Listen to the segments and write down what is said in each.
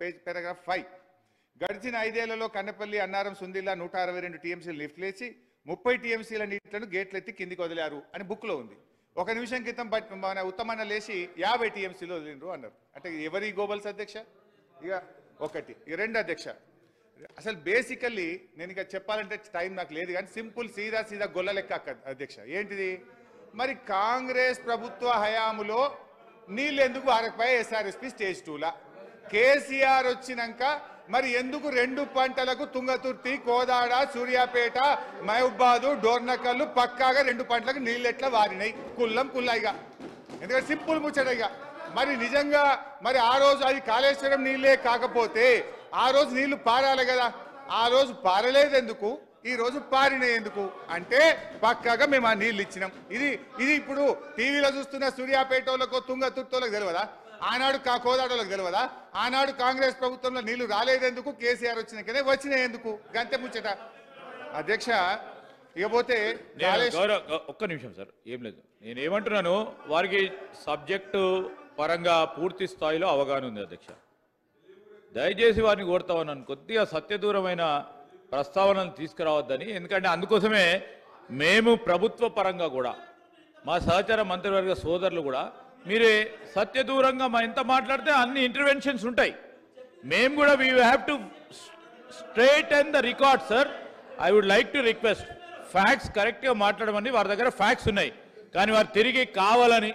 Paragraph 5 గడిచిన 5 ఏళ్లలో కన్నపల్లి అన్నారం సుందిల్లా 162 టీఎంసీలు లిఫ్ట్ లేచి 30 టీఎంసీల నీళ్లను గేట్లు ఎత్తి కిందికి వదిలారు అని బుక్లో ఉంది. ఒక నిమిషం క్రితం మన ఉత్తమన్న లేచి 50 టీఎంసీలు వదిలిండ్రు అన్నారు. అంటే ఎవరి గోబల్స్ అధ్యక్ష? ఇక ఒకటి. ఇక రెండు అధ్యక్ష, అసలు బేసికల్లీ నేను ఇక చెప్పాలంటే టైం నాకు లేదు కానీ సింపుల్ సీదా గొల్ల లెక్క అధ్యక్ష. ఏంటిది మరి కాంగ్రెస్ ప్రభుత్వ హయాములో నీళ్ళు ఎందుకు ఆరకపోయా ఎస్ఆర్ఎస్పి స్టేజ్ 2లా? కేసీఆర్ వచ్చినాక మరి ఎందుకు 2 పంటలకు తుంగతుర్తి, కోదాడ, సూర్యాపేట, మహబూబాదు, డోర్నకల్లు పక్కాగా 2 పంటలకు నీళ్ళు ఎట్లా వారినాయి? కుల్లాయిగా. ఎందుకంటే సింపుల్ ముచ్చటగా మరి నిజంగా మరి ఆ రోజు అది కాళేశ్వరం నీళ్ళే కాకపోతే ఆ రోజు నీళ్లు పారాలి కదా. ఆ రోజు పారలేదు ఎందుకు, ఈ రోజు పారినాయి ఎందుకు అంటే పక్కాగా మేము ఆ నీళ్ళు ఇచ్చినాం. ఇది ఇప్పుడు టీవీలో చూస్తున్న సూర్యాపేట వాళ్ళకో తుంగతుర్తోళ్ళకి తెలియదా? ఆనాడు కోదాడోళ్ళకి తెలియదా? ఆనాడు కాంగ్రెస్ ప్రభుత్వంలో నీళ్లు రాలేదెందుకు, కేసీఆర్ వచ్చినాకనే వచ్చినాయి ఎందుకు? గంతే ముచ్చట అధ్యక్ష. ఇకపోతే ఒక్క నిమిషం సార్, ఏం లేదు, నేను ఏమంటున్నాను, వారికి సబ్జెక్టు పరంగా పూర్తి స్థాయిలో అవగాహన ఉంది అధ్యక్ష. దయచేసి వారిని కోరుతా ఉన్నాను, కొద్దిగా సత్యదూరమైన ప్రస్తావనలు తీసుకురావద్దని. ఎందుకంటే అందుకోసమే మేము ప్రభుత్వ పరంగా కూడా మా సహచార మంత్రివర్గ సోదరులు కూడా మీరే సత్యదూరంగా ఎంత మాట్లాడితే అన్ని ఇంటర్వెన్షన్స్ ఉంటాయి. మేము కూడా we have to straighten the record sir. I would like to request facts కరెక్ట్గా మాట్లాడమని. వారి దగ్గర ఫ్యాక్ట్స్ ఉన్నాయి కానీ వారు తిరిగి కావాలని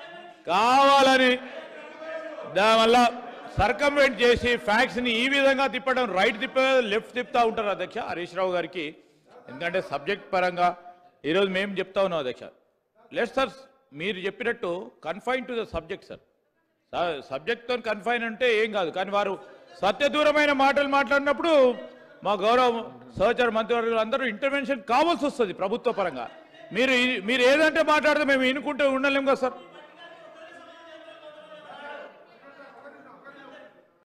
దానివల్ల సర్కంవెంట్ చేసి ఫ్యాక్ట్స్ని ఈ విధంగా తిప్పడం, రైట్ లెఫ్ట్ తిప్పుతూ ఉంటారు అధ్యక్ష హరీష్ రావు గారికి. ఎందుకంటే సబ్జెక్ట్ పరంగా ఈరోజు మేము చెప్తా ఉన్నాం అధ్యక్ష. లెట్ సార్ మీరు చెప్పినట్టు confine to the subject sir. సబ్జెక్ట్తో కన్ఫైన్ అంటే ఏం కాదు, కానీ వారు సత్యదూరమైన మాటలు మాట్లాడినప్పుడు మా గౌరవ సహచార మంత్రివర్గులు అందరూ ఇంటర్వెన్షన్ కావాల్సి వస్తుంది ప్రభుత్వ పరంగా. మీరు ఏదంటే మాట్లాడితే మేము వినుకుంటూ ఉండలేము కదా సార్.